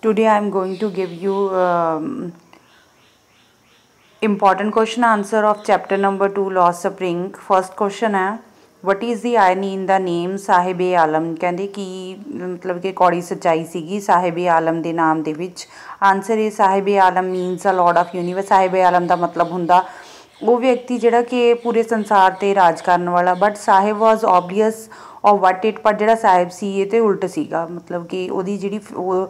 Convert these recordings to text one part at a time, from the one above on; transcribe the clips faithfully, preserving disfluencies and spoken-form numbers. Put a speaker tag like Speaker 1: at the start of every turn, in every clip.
Speaker 1: Today I am going to give you um, important question answer of chapter number two Lost Spring. First question है what is the irony in the name ਸਾਹਿਬ ਆਲਮ ਕਹਿੰਦੇ ਕਿ ਮਤਲਬ ਕਿ ਕੌੜੀ ਸੱਚਾਈ ਸੀਗੀ ਸਾਹਿਬ ਆਲਮ ਦੇ ਨਾਮ ਦੇ ਵਿੱਚ। ਆਨਸਰ ਇਹ Saheb Alam means a lord of universe. Saheb Alam ਦਾ ਮਤਲਬ ਹੁੰਦਾ ਉਹ ਵਿਅਕਤੀ ਜਿਹੜਾ ਕਿ ਪੂਰੇ ਸੰਸਾਰ 'ਤੇ ਰਾਜ ਕਰਨ ਵਾਲਾ। ਬਟ ਸਾਹਿਬ ਵਾਜ਼ ਓਬਲੀਅਸ ਔਰ ਵਟ ਇਟ, ਪਰ ਜਿਹੜਾ ਸਾਹਿਬ ਸੀ ਇਹ ਤਾਂ ਉਲਟ ਸੀਗਾ, ਮਤਲਬ ਕਿ ਉਹਦੀ ਜਿਹੜੀ ਉਹ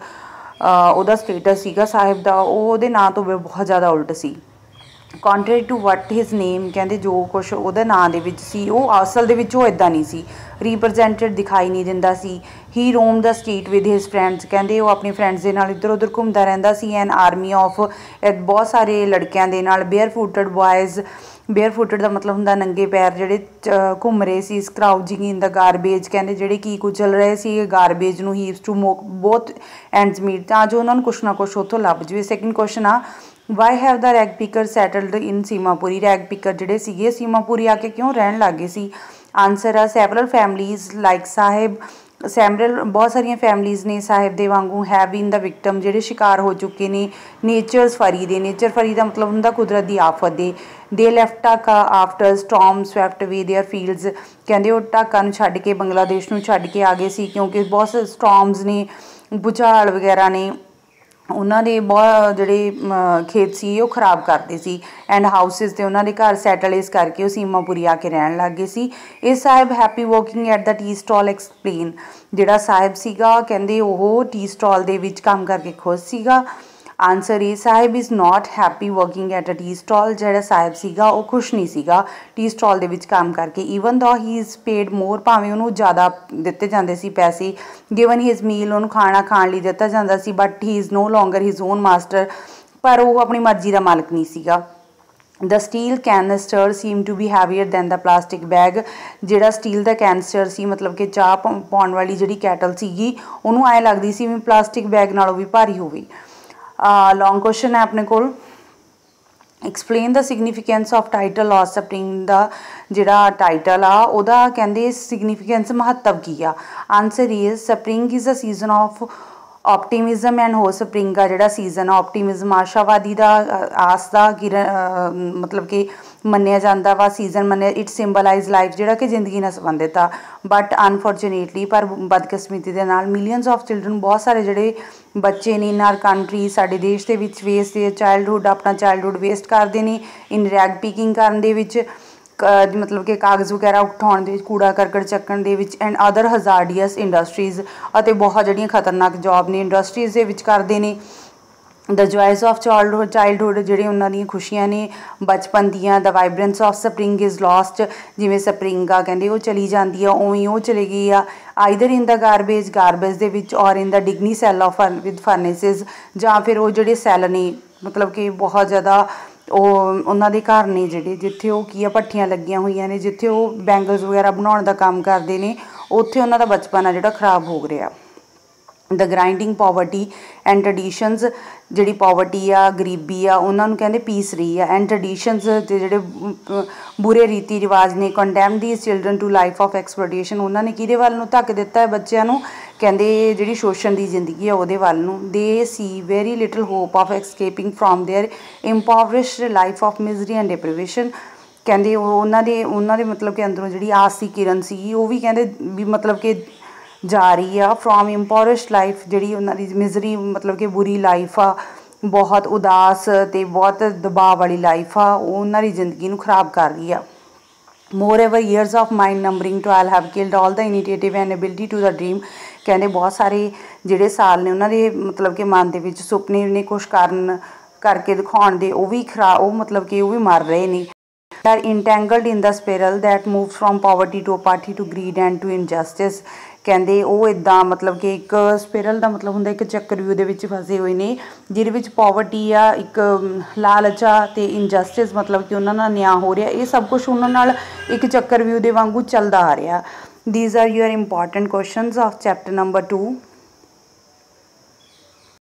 Speaker 1: ਉਹਦਾ ਸਟੇਟਸ ਸੀਗਾ ਸਾਹਿਬ ਦਾ ਉਹ ਉਹਦੇ ਨਾਂ ਤੋਂ ਬਹੁਤ ਜ਼ਿਆਦਾ ਉਲਟ ਸੀ। ਕੰਟਰੇਰੀ ਟੂ ਵਟ ਹਿਜ਼ ਨੇਮ ਕਹਿੰਦੇ ਜੋ ਕੁਛ ਉਹਦੇ ਨਾਂ ਦੇ ਵਿੱਚ ਸੀ ਉਹ ਅਸਲ ਦੇ ਵਿੱਚ ਉਹ ਇੱਦਾਂ ਨਹੀਂ ਸੀ, ਰੀਪ੍ਰਜੈਂਟਡ ਦਿਖਾਈ ਨਹੀਂ ਦਿੰਦਾ ਸੀ। He roam the street with his friends ਕਹਿੰਦੇ ਉਹ ਆਪਣੇ ਫਰੈਂਡਸ ਦੇ ਨਾਲ ਇੱਧਰ ਉੱਧਰ ਘੁੰਮਦਾ ਰਹਿੰਦਾ ਸੀ। ਐਨ ਆਰਮੀ ਆਫ ਬਹੁਤ ਸਾਰੇ ਲੜਕਿਆਂ ਦੇ ਨਾਲ। ਬੇਅਰ ਫੂਟਡ ਬॉयਜ਼, ਬੇਅਰ ਫੂਟਡ ਦਾ ਮਤਲਬ ਹੁੰਦਾ ਨੰਗੇ ਪੈਰ ਜਿਹੜੇ ਘੁੰਮ ਰਹੇ ਸੀ। ਸਕਰਾਊਜਿੰਗ ਇਨ ਦਾ ਗਾਰਬੇਜ ਕਹਿੰਦੇ ਜਿਹੜੇ ਕੀ ਕੁਚਲ ਰਹੇ ਸੀ ਗਾਰਬੇਜ ਨੂੰ। Heaves to make both ends meet ਤਾਂ ਜੋ ਉਹਨਾਂ ਨੂੰ ਕੁਛ ਨਾ ਕੁਛ ਉੱਥੋਂ ਲੱਭ ਜਾਵੇ। ਸੈਕਿੰਡ ਕੁਐਸਚਨ ਆ why have the rag picker settled in Seemapuri. Rag picker ਜਿਹੜੇ ਸੀਗੇ ਸੀਮਾਪੁਰੀ ਆ ਕੇ ਕਿਉਂ ਰਹਿਣ ਲੱਗ ਗਏ ਸੀ। ਆਨਸਰ ਆ several families like Saheb. Several ਬਹੁਤ ਸਾਰੀਆਂ ਫੈਮਲੀਜ਼ ਨੇ ਸਾਹਿਬ ਦੇ ਵਾਂਗੂ ਹੈਵ ਬੀਨ ਦਾ ਵਿਕਟਮ ਜਿਹੜੇ ਸ਼ਿਕਾਰ ਹੋ ਚੁੱਕੇ ਨੇ ਨੇਚਰਸ ਫਰੀ ਦੇ। ਨੇਚਰ ਫਰੀ ਦਾ ਮਤਲਬ ਹੁੰਦਾ ਕੁਦਰਤ ਦੀ ਆਫਤ ਦੇ। They left Dhaka after storm swept away their fields ਕਹਿੰਦੇ ਉਹ ਢਾਕਾ ਨੂੰ ਛੱਡ ਕੇ ਬੰਗਲਾਦੇਸ਼ ਨੂੰ ਛੱਡ ਕੇ ਆ ਗਏ ਸੀ ਕਿਉਂਕਿ ਬਹੁਤ ਸਟੋਰਮਸ ਨੇ, ਭੂਚਾਲ ਵਗੈਰਾ ਨੇ ਉਹਨਾਂ ਦੇ ਬਹੁਤ ਜਿਹੜੇ ਖੇਤ ਸੀ ਉਹ ਖ਼ਰਾਬ ਕਰਦੇ ਸੀ। ਐਂਡ ਹਾਊਸਿਸ 'ਤੇ ਉਹਨਾਂ ਦੇ ਘਰ ਸੈਟਲ ਇਸ ਕਰਕੇ ਉਹ ਸੀਮਾਪੁਰੀ ਆ ਕੇ ਰਹਿਣ ਲੱਗ ਗਏ ਸੀ। ਇਹ Saheb happy working at the tea stall explain. ਜਿਹੜਾ ਸਾਹਿਬ ਸੀਗਾ ਕਹਿੰਦੇ ਉਹ ਟੀ ਸਟਾਲ ਦੇ ਵਿੱਚ ਕੰਮ ਕਰਕੇ ਖੁਸ਼ ਸੀਗਾ। ਆਨਸਰ ਇਹ Saheb is not happy working at a tea stall. ਜਿਹੜਾ ਸਾਹਿਬ ਸੀਗਾ ਉਹ ਖੁਸ਼ ਨਹੀਂ ਸੀਗਾ ਟੀ ਸਟਾਲ ਦੇ ਵਿੱਚ ਕੰਮ ਕਰਕੇ। ਈਵਨ ਦੋ ਹੀ ਇਜ਼ ਪੇਡ ਮੋਰ ਭਾਵੇਂ ਉਹਨੂੰ ਜ਼ਿਆਦਾ ਦਿੱਤੇ ਜਾਂਦੇ ਸੀ ਪੈਸੇ। ਗਿਵਨ ਹਿਜ਼ ਮੀਲ ਉਹਨੂੰ ਖਾਣਾ ਖਾਣ ਲਈ ਦਿੱਤਾ ਜਾਂਦਾ ਸੀ। But he is no longer his own master, ਪਰ ਉਹ ਆਪਣੀ ਮਰਜ਼ੀ ਦਾ ਮਾਲਕ ਨਹੀਂ ਸੀਗਾ। The steel canister seem to be heavier than the plastic bag. ਜਿਹੜਾ ਸਟੀਲ ਦਾ ਕੈਨਿਸਟਰ ਸੀ ਮਤਲਬ ਕਿ ਚਾਹ ਪਾਉਣ ਵਾਲੀ ਜਿਹੜੀ ਕੈਟਲ ਸੀਗੀ ਉਹਨੂੰ ਐਂ ਲੱਗਦੀ ਸੀ ਵੀ ਪਲਾਸਟਿਕ ਬੈਗ ਨਾਲੋਂ ਵੀ ਭਾਰੀ ਹੋਵੇ। ਲੌਂਗ ਕੁਐਸਚਨ ਹੈ ਆਪਣੇ ਕੋਲ explain the significance of title lost spring ਦਾ ਜਿਹੜਾ ਟਾਈਟਲ ਆ ਉਹਦਾ ਕਹਿੰਦੇ ਸਿਗਨੀਫਿਕੈਂਸ ਮਹੱਤਵ ਕੀ ਆ। Answer is spring is a season of optimism and ਹੋ ਸਪਰਿੰਗ ਆ ਜਿਹੜਾ ਸੀਜ਼ਨ ਆ ਆਪਟੀਮਿਜ਼ਮ ਆਸ਼ਾਵਾਦੀ ਦਾ ਆਸ ਦਾ ਕਿਰਨ ਮਤਲਬ ਕਿ ਮੰਨਿਆ ਜਾਂਦਾ ਵਾ ਸੀਜ਼ਨ ਮੰਨਿਆ। ਇਟ ਸਿੰਬਲਾਈਜ਼ ਲਾਈਫ ਜਿਹੜਾ ਕਿ ਜ਼ਿੰਦਗੀ ਨਾਲ ਸੰਬੰਧਿਤ ਆ। ਬਟ ਅਨਫੋਰਚੂਨੇਟਲੀ ਪਰ ਬਦਕਿਸਮਤੀ ਦੇ ਨਾਲ ਮਿਲੀਅਨਸ ਆਫ ਚਿਲਡਰਨ ਬਹੁਤ ਸਾਰੇ ਜਿਹੜੇ ਬੱਚੇ ਨੇ ਇਨ ਆਰ ਕੰਟਰੀ ਸਾਡੇ ਦੇਸ਼ ਦੇ ਵਿੱਚ ਵੇਸਟ ਚਾਈਲਡਹੁੱਡ ਆਪਣਾ ਚਾਈਲਡਹੁੱਡ ਵੇਸਟ ਕਰਦੇ ਨੇ ਇਨ ਰੈਗ ਪਿਕਿੰਗ ਕਰਨ ਦੇ ਵਿੱਚ ਮਤਲਬ ਕਿ ਕਾਗਜ਼ ਵਗੈਰਾ ਉਠਾਉਣ ਦੇ ਵਿੱਚ ਕੂੜਾ ਕਰਕਟ ਚੱਕਣ ਦੇ ਵਿੱਚ ਐਂਡ ਅਦਰ ਹਜ਼ਾਰਡੀਅਸ ਇੰਡਸਟਰੀਜ਼ ਅਤੇ ਬਹੁਤ ਜਿਹੜੀਆਂ ਖਤਰਨਾਕ ਜੋਬ ਨੇ ਇੰਡਸਟਰੀਜ਼ ਦੇ ਵਿੱਚ ਕਰਦੇ ਨੇ। The joys of childhood childhood ਜਿਹੜੇ ਉਹਨਾਂ ਦੀਆਂ ਖੁਸ਼ੀਆਂ ਨੇ ਬਚਪਨ ਦੀਆਂ। The vibrance of spring is lost ਜਿਵੇਂ ਸਪਰਿੰਗ ਆ ਕਹਿੰਦੇ ਉਹ ਚਲੀ ਜਾਂਦੀ ਆ ਉਵੇਂ ਉਹ ਚਲੀ ਗਈ ਆ। Either in the garbage garbage ਦੇ ਵਿੱਚ ਔਰ ਇਨ ਦਾ ਡਿਗਨੀ ਸੈੱਲ ਆਫ ਵਿਦ ਫਰਨੇਸਿਸ ਜਾਂ ਫਿਰ ਉਹ ਜਿਹੜੇ ਸੈੱਲ ਨੇ ਮਤਲਬ ਕਿ ਬਹੁਤ ਜ਼ਿਆਦਾ ਉਹ ਉਹਨਾਂ ਦੇ ਘਰ ਨੇ ਜਿਹੜੇ ਜਿੱਥੇ ਉਹ ਕੀ ਆ ਭੱਠੀਆਂ ਲੱਗੀਆਂ ਹੋਈਆਂ ਨੇ ਜਿੱਥੇ ਉਹ ਬੈਂਗਲਸ ਵਗੈਰਾ ਬਣਾਉਣ ਦਾ ਕੰਮ ਕਰਦੇ ਨੇ ਉੱਥੇ ਉਹਨਾਂ ਦਾ ਬਚਪਨ ਆ ਜਿਹੜਾ ਖ਼ਰਾਬ ਹੋ ਰਿਹਾ। The grinding poverty and traditions ਜਿਹੜੀ ਪਾਵਰਟੀ ਆ ਗਰੀਬੀ ਆ ਉਹਨਾਂ ਨੂੰ ਕਹਿੰਦੇ ਪੀਸ ਰਹੀ ਆ। ਐਂਡ ਟਰਡੀਸ਼ਨਸ ਦੇ ਜਿਹੜੇ ਬੁਰੇ ਰੀਤੀ ਰਿਵਾਜ ਨੇ condemn these children to life of exploitation ਉਹਨਾਂ ਨੇ ਕਿਹਦੇ ਵੱਲ ਨੂੰ ਧੱਕ ਦਿੱਤਾ ਹੈ ਬੱਚਿਆਂ ਨੂੰ ਕਹਿੰਦੇ ਜਿਹੜੀ ਸ਼ੋਸ਼ਣ ਦੀ ਜ਼ਿੰਦਗੀ ਆ ਉਹਦੇ ਵੱਲ ਨੂੰ। They see very little hope of escaping from their impoverished life of misery and deprivation ਕਹਿੰਦੇ ਉਹ ਉਹਨਾਂ ਦੇ ਉਹਨਾਂ ਦੇ ਮਤਲਬ ਕਿ ਅੰਦਰੋਂ ਜਿਹੜੀ ਆਸ ਦੀ ਕਿਰਨ ਸੀਗੀ ਉਹ ਵੀ ਕਹਿੰਦੇ ਵੀ ਮਤਲਬ ਕਿ ਜਾ ਰਹੀ ਆ ਫਰੋਮ ਇੰਪੋਵਰਿਸ਼ਡ ਲਾਈਫ ਜਿਹੜੀ ਉਹਨਾਂ ਦੀ ਮਿਜ਼ਰੀ ਮਤਲਬ ਕਿ ਬੁਰੀ ਲਾਈਫ ਆ ਬਹੁਤ ਉਦਾਸ ਅਤੇ ਬਹੁਤ ਦਬਾਅ ਵਾਲੀ ਲਾਈਫ ਆ ਉਹ ਉਹਨਾਂ ਦੀ ਜ਼ਿੰਦਗੀ ਨੂੰ ਖ਼ਰਾਬ ਕਰ ਰਹੀ ਆ। Moreover years of mind numbing toil have killed all the initiative and ability to the dream ਕਹਿੰਦੇ ਬਹੁਤ ਸਾਰੇ ਜਿਹੜੇ ਸਾਲ ਨੇ ਉਹਨਾਂ ਦੇ ਮਤਲਬ ਕਿ ਮਨ ਦੇ ਵਿੱਚ ਸੁਪਨੇ ਨੇ ਕੁਛ ਕਰਨ ਕਰਕੇ ਦਿਖਾਉਣ ਦੇ ਉਹ ਵੀ ਖਰਾ ਉਹ ਮਤਲਬ ਕਿ ਉਹ ਵੀ ਮਰ ਰਹੇ ਨੇ। Are entangled in the spiral that move from poverty to apathy to greed and to injustice ਕਹਿੰਦੇ ਉਹ ਇੱਦਾਂ ਮਤਲਬ ਕਿ ਇੱਕ ਸਪਿਰਲ ਦਾ ਮਤਲਬ ਹੁੰਦਾ ਇੱਕ ਚੱਕਰਵਿਊਹ ਦੇ ਵਿੱਚ ਫਸੇ ਹੋਏ ਨੇ ਜਿਹਦੇ ਵਿੱਚ ਪਾਵਰਟੀ ਆ ਇੱਕ ਲਾਲਚ ਆ ਅਤੇ ਇਨਜਸਟਿਸ ਮਤਲਬ ਕਿ ਉਹਨਾਂ ਨਾਲ ਨਿਆਂ ਹੋ ਰਿਹਾ ਇਹ ਸਭ ਕੁਛ ਉਹਨਾਂ ਨਾਲ ਇੱਕ ਚੱਕਰਵਿਊਹ ਦੇ ਵਾਂਗੂ ਚੱਲਦਾ ਆ ਰਿਹਾ। These are your important questions of chapter number two.